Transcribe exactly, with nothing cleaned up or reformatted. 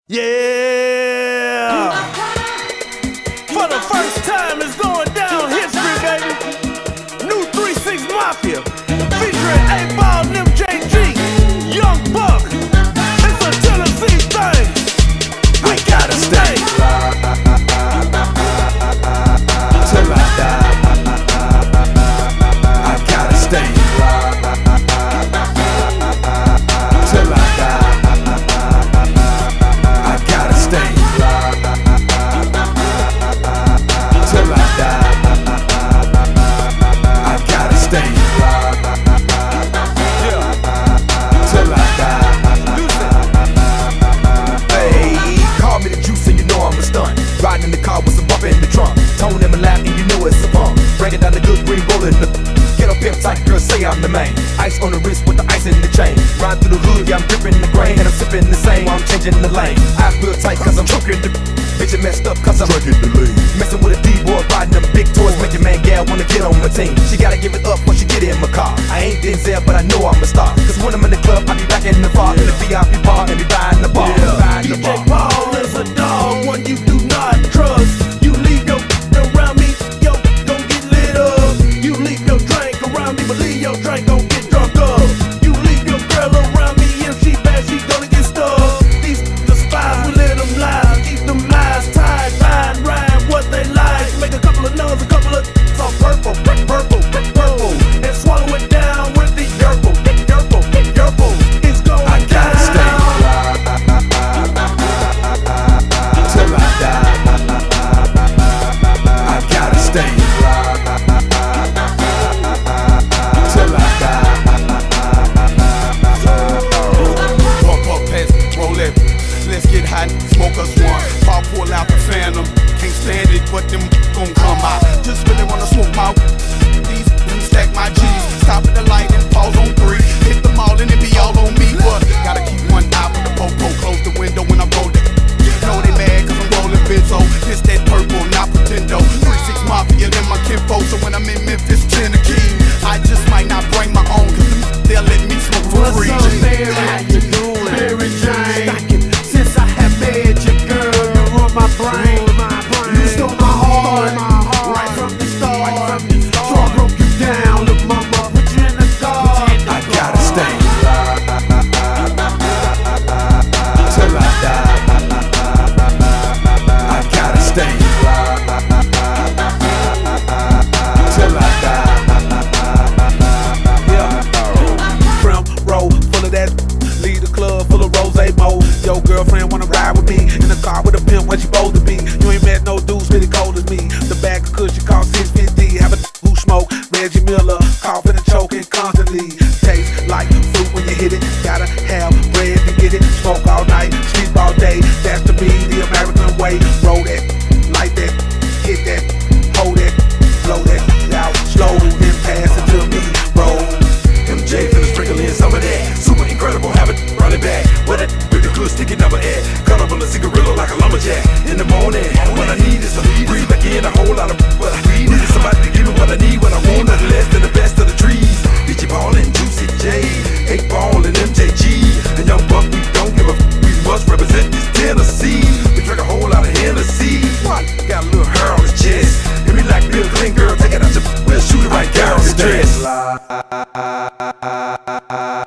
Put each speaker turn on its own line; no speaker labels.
Yeah! For the first time, it's going down history, baby. New three six Mafia, featuring eight ball and M J G, Young Buck. It's a Tennessee thing. We gotta stay till I die. I gotta stay till I die.
Riding in the car with some bump in the trunk. Tone in my lap and you know it's a funk. Breaking down the good green rolling the get up pimp tight, girl, say I'm the main. Ice on the wrist with the ice in the chain. Ride through the hood, yeah, I'm dripping the grain. And I'm sipping the same while I'm changing the lane. I feel tight cause I'm choking the bitch and messed up cause I'm drinking the lean. Messing with a D-boy, riding them big toys. Make your man gal wanna get on my team. She gotta give it up when she get in my car. I ain't Denzel, but I know I'm a star. Cause when I'm in the club, I be back in the bar. In the V I P bar and be buying the bar.
Yeah. D J Paul is a dog, one you do not trust. You leave your around me, yo, don't get lit up. You leave your drink around me, but leave your drink, don't get drunk up. You leave your girl around me, if she bad, she gonna get stuck. These the spies, we let them lie, keep them eyes tied, fine, rhyme what they like. Make a couple of nuns, a couple of all purple, purple, purple, and swallow it down with the yerple, yerple, yerple. It's going I gotta down. Stay till I die. I gotta stay till I die.
Pump up, pass, roll it. Let's get hot, smoke us one. Pop, pull out the phantom. Can't stand it, but them gon' come out. Just really wanna smoke my these and stack my G's. Stop at the light and pause on three. Hit them all and it be all on me. But gotta keep one eye for the popo. Close the window when I roll it. Know they mad cause I'm rolling benzo. This that purple, not pretendo. three six Mafia in my kinfo. So when I'm in Memphis, Tennessee, I just might not bring my own. Cause they'll let me smoke for free.
What's up, Mary? How you doing? Mary Jane. Since I have met you, girl, you run my brain. You stole my heart, right from the start. So I broke you down, look mama, put you in the dark.
I gotta stay till I die. I gotta stay till I die.
Yeah. Prim roll full of that. Leave the club full of rose mo. Yo, girlfriend wanna ride with me in the car with a pimp where she supposed to be. You ain't met no dudes really cold as me. The bag of cushion cost six fifty. Have a who smoke Reggie Miller, coughing and choking constantly. Tastes like fruit when you hit it. Gotta have bread to get it. Smoke all night, sleep all day. That's to be the American way. Roll that, light that, hit that, hold that, blow that out slow, then pass it to me. Roll.
M J finna sprinkle in some of that. Super incredible, have it run it back. With it, with the good sticky number at. Cut up on a cigarillo like a lumberjack. In the morning, what I need is some breathe back in a whole lot of what I need. Need somebody to give me what I need when I want nothing less than the best of the trees. D J Paul and Juicy J, eight ball and M J G, and Young Buck. We don't give a f we must represent this Tennessee. We drink a whole lot of Hennessy. What? Got a little hair on his chest. And we like Bill Clinton, girl, take it out your we'll shoot it right down his dress.